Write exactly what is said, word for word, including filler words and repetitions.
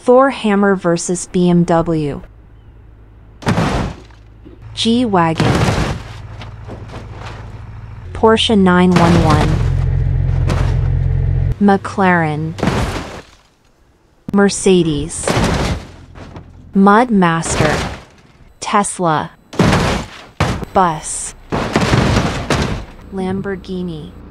THOR hammer versus B M W. G-Wagon. Porsche nine one one. McLaren. Mercedes. Mudmaster. Tesla. Bus. Lamborghini.